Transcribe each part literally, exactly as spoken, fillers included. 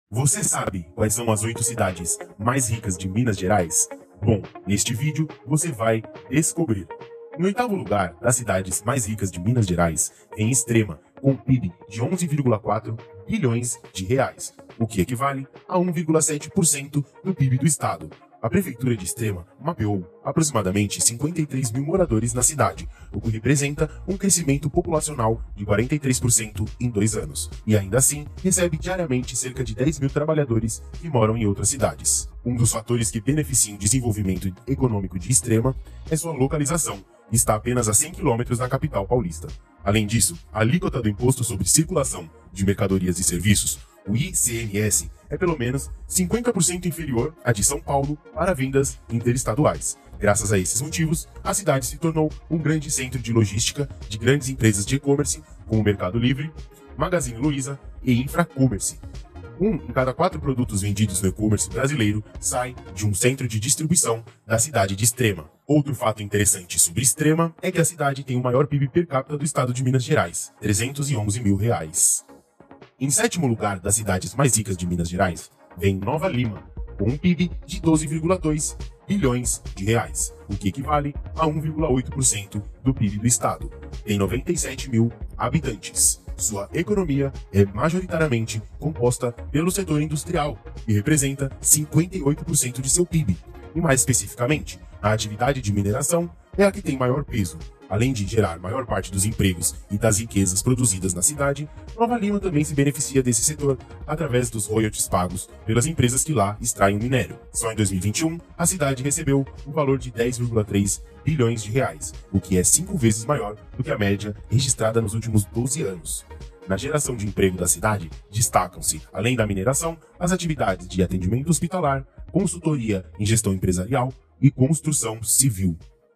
Você sabe quais são as oito cidades mais ricas de Minas Gerais? Bom, neste vídeo você vai descobrir. No oitavo lugar das cidades mais ricas de Minas Gerais, em Extrema, com um P I B de onze vírgula quatro bilhões de reais, o que equivale a um vírgula sete por cento do P I B do estado. A Prefeitura de Extrema mapeou aproximadamente cinquenta e três mil moradores na cidade, o que representa um crescimento populacional de quarenta e três por cento em dois anos, e ainda assim recebe diariamente cerca de dez mil trabalhadores que moram em outras cidades. Um dos fatores que beneficiam o desenvolvimento econômico de Extrema é sua localização, e está apenas a cem quilômetros da capital paulista. Além disso, a alíquota do Imposto sobre Circulação de Mercadorias e Serviços, o I C M S, é pelo menos cinquenta por cento inferior à de São Paulo para vendas interestaduais. Graças a esses motivos, a cidade se tornou um grande centro de logística de grandes empresas de e-commerce, como o Mercado Livre, Magazine Luiza e Infracommerce. Um em cada quatro produtos vendidos no e-commerce brasileiro sai de um centro de distribuição da cidade de Extrema. Outro fato interessante sobre Extrema é que a cidade tem o maior P I B per capita do estado de Minas Gerais, trezentos e onze mil reais. Em sétimo lugar das cidades mais ricas de Minas Gerais, vem Nova Lima, com um P I B de doze vírgula dois bilhões de reais, o que equivale a um vírgula oito por cento do P I B do estado. Tem noventa e sete mil habitantes. Sua economia é majoritariamente composta pelo setor industrial e representa cinquenta e oito por cento de seu P I B. E mais especificamente, a atividade de mineração é a que tem maior peso. Além de gerar maior parte dos empregos e das riquezas produzidas na cidade, Nova Lima também se beneficia desse setor através dos royalties pagos pelas empresas que lá extraem o minério. Só em dois mil e vinte e um, a cidade recebeu um valor de dez vírgula três bilhões de reais, o que é cinco vezes maior do que a média registrada nos últimos doze anos. Na geração de emprego da cidade, destacam-se, além da mineração, as atividades de atendimento hospitalar, consultoria em gestão empresarial e construção civil.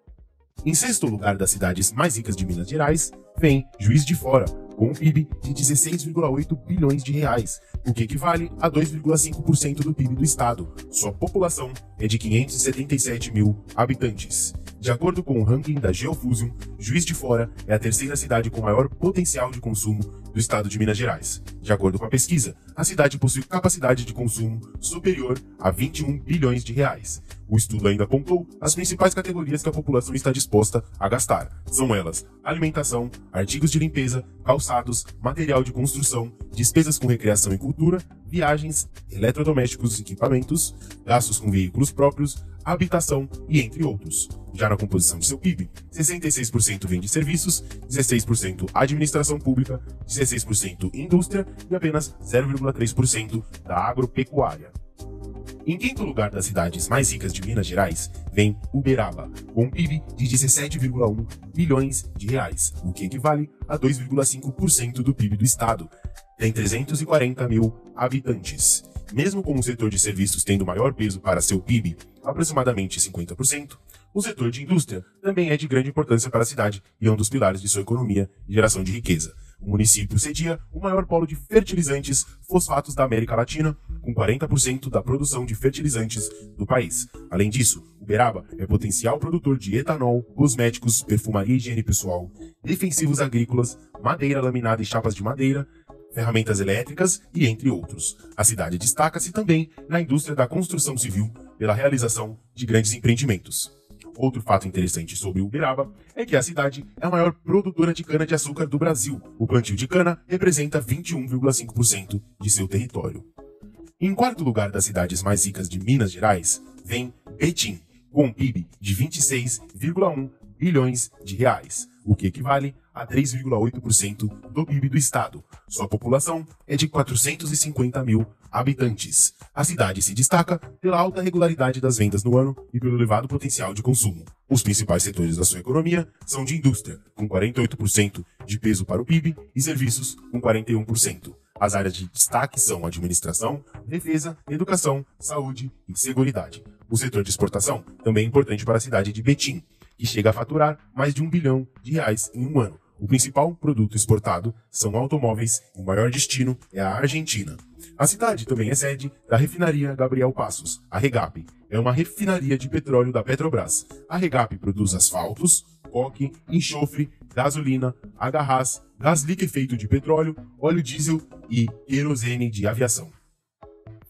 Em sexto lugar das cidades mais ricas de Minas Gerais, vem Juiz de Fora, com um P I B de dezesseis vírgula oito bilhões de reais, o que equivale a dois vírgula cinco por cento do P I B do estado. Sua população é de quinhentos e setenta e sete mil habitantes. De acordo com o ranking da Geofusion, Juiz de Fora é a terceira cidade com maior potencial de consumo do estado de Minas Gerais. De acordo com a pesquisa, a cidade possui capacidade de consumo superior a vinte e um bilhões de reais. O estudo ainda apontou as principais categorias que a população está disposta a gastar. São elas: alimentação, artigos de limpeza, calçados, material de construção, despesas com recreação e cultura, viagens, eletrodomésticos e equipamentos, gastos com veículos próprios, habitação e entre outros. Já na composição de seu P I B, sessenta e seis por cento vem de serviços, dezesseis por cento administração pública, dezesseis por cento indústria e apenas zero vírgula três por cento da agropecuária. Em quinto lugar das cidades mais ricas de Minas Gerais, vem Uberaba, com um P I B de dezessete vírgula um bilhões de reais, o que equivale a dois vírgula cinco por cento do P I B do estado. Tem trezentos e quarenta mil habitantes. Mesmo com o setor de serviços tendo maior peso para seu P I B, aproximadamente cinquenta por cento, o setor de indústria também é de grande importância para a cidade e é um dos pilares de sua economia e geração de riqueza. O município cedia o maior polo de fertilizantes fosfatos da América Latina, com quarenta por cento da produção de fertilizantes do país. Além disso, Uberaba é potencial produtor de etanol, cosméticos, perfumaria e higiene pessoal, defensivos agrícolas, madeira laminada e chapas de madeira, ferramentas elétricas e entre outros. A cidade destaca-se também na indústria da construção civil pela realização de grandes empreendimentos. Outro fato interessante sobre Uberaba é que a cidade é a maior produtora de cana-de-açúcar do Brasil. O plantio de cana representa vinte e um vírgula cinco por cento de seu território. Em quarto lugar das cidades mais ricas de Minas Gerais, vem Betim, com um P I B de vinte e seis vírgula um bilhões de reais, o que equivale a três vírgula oito por cento do P I B do estado. Sua população é de quatrocentos e cinquenta mil habitantes. A cidade se destaca pela alta regularidade das vendas no ano e pelo elevado potencial de consumo. Os principais setores da sua economia são de indústria, com quarenta e oito por cento de peso para o P I B, e serviços, com quarenta e um por cento. As áreas de destaque são administração, defesa, educação, saúde e seguridade. O setor de exportação também é importante para a cidade de Betim, que chega a faturar mais de um bilhão de reais em um ano. O principal produto exportado são automóveis e o maior destino é a Argentina. A cidade também é sede da refinaria Gabriel Passos, a Regap. É uma refinaria de petróleo da Petrobras. A Regap produz asfaltos, coque, enxofre, gasolina, H-Gás, gás liquefeito de petróleo, óleo diesel e querosene de aviação.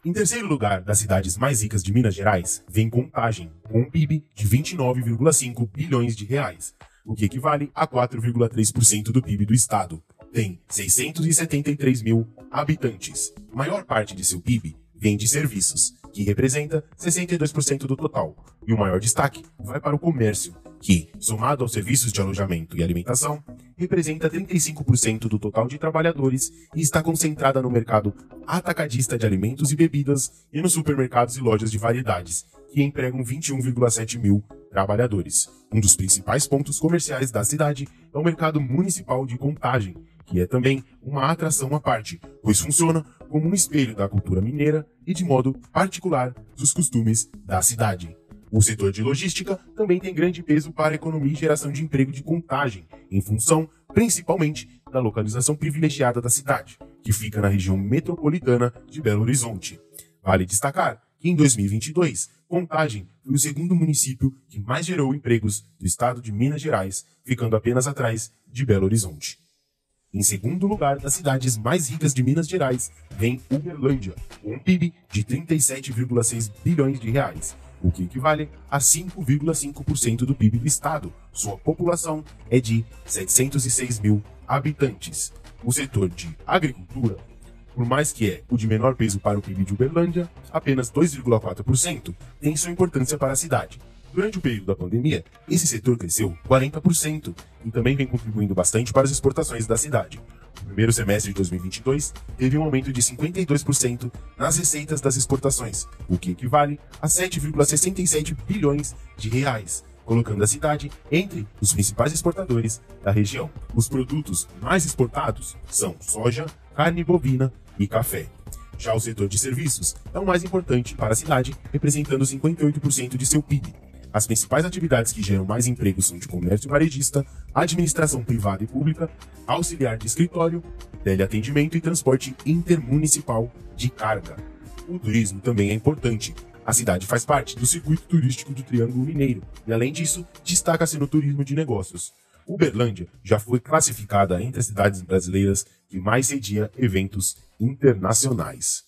Em terceiro lugar das cidades mais ricas de Minas Gerais, vem Contagem, com um P I B de vinte e nove vírgula cinco bilhões de reais, o que equivale a quatro vírgula três por cento do P I B do estado. Tem seiscentos e setenta e três mil habitantes. A maior parte de seu P I B vem de serviços, que representa sessenta e dois por cento do total, e o maior destaque vai para o comércio, que, somado aos serviços de alojamento e alimentação, representa trinta e cinco por cento do total de trabalhadores e está concentrada no mercado atacadista de alimentos e bebidas e nos supermercados e lojas de variedades, que empregam vinte e um vírgula sete mil trabalhadores. Um dos principais pontos comerciais da cidade é o mercado municipal de Contagem, que é também uma atração à parte, pois funciona como um espelho da cultura mineira e, de modo particular, dos costumes da cidade. O setor de logística também tem grande peso para a economia e geração de emprego de Contagem, em função, principalmente, da localização privilegiada da cidade, que fica na região metropolitana de Belo Horizonte. Vale destacar que, em dois mil e vinte e dois, Contagem foi o segundo município que mais gerou empregos do estado de Minas Gerais, ficando apenas atrás de Belo Horizonte. Em segundo lugar das cidades mais ricas de Minas Gerais, vem Uberlândia, com um P I B de trinta e sete vírgula seis bilhões de reais, o que equivale a cinco vírgula cinco por cento do P I B do estado. Sua população é de setecentos e seis mil habitantes. O setor de agricultura, por mais que é o de menor peso para o P I B de Uberlândia, apenas dois vírgula quatro por cento, tem sua importância para a cidade. Durante o período da pandemia, esse setor cresceu quarenta por cento e também vem contribuindo bastante para as exportações da cidade. No primeiro semestre de dois mil e vinte e dois, teve um aumento de cinquenta e dois por cento nas receitas das exportações, o que equivale a sete vírgula sessenta e sete bilhões de reais, colocando a cidade entre os principais exportadores da região. Os produtos mais exportados são soja, carne bovina e café. Já o setor de serviços é o mais importante para a cidade, representando cinquenta e oito por cento de seu P I B. As principais atividades que geram mais empregos são de comércio varejista, administração privada e pública, auxiliar de escritório, teleatendimento e transporte intermunicipal de carga. O turismo também é importante. A cidade faz parte do circuito turístico do Triângulo Mineiro e, além disso, destaca-se no turismo de negócios. Uberlândia já foi classificada entre as cidades brasileiras que mais cedia eventos internacionais.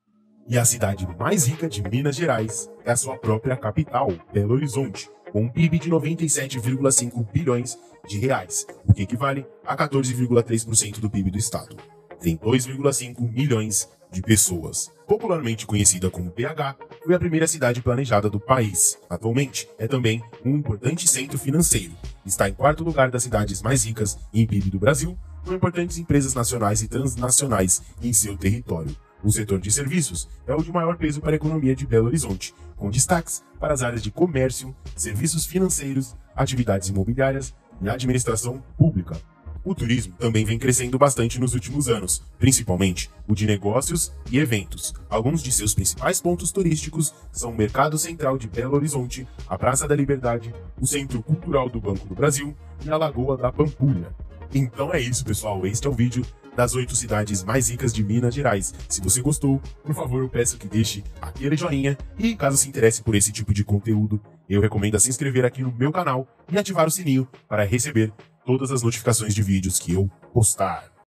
E a cidade mais rica de Minas Gerais é a sua própria capital, Belo Horizonte, com um P I B de noventa e sete vírgula cinco bilhões de reais, o que equivale a quatorze vírgula três por cento do P I B do estado. Tem dois vírgula cinco milhões de pessoas. Popularmente conhecida como B H, foi a primeira cidade planejada do país. Atualmente, é também um importante centro financeiro. Está em quarto lugar das cidades mais ricas em P I B do Brasil, com importantes empresas nacionais e transnacionais em seu território. O setor de serviços é o de maior peso para a economia de Belo Horizonte, com destaques para as áreas de comércio, serviços financeiros, atividades imobiliárias e administração pública. O turismo também vem crescendo bastante nos últimos anos, principalmente o de negócios e eventos. Alguns de seus principais pontos turísticos são o Mercado Central de Belo Horizonte, a Praça da Liberdade, o Centro Cultural do Banco do Brasil e a Lagoa da Pampulha. Então é isso, pessoal. Este é o vídeo das oito cidades mais ricas de Minas Gerais. Se você gostou, por favor, eu peço que deixe aquele joinha e, caso se interesse por esse tipo de conteúdo, eu recomendo se inscrever aqui no meu canal e ativar o sininho para receber todas as notificações de vídeos que eu postar.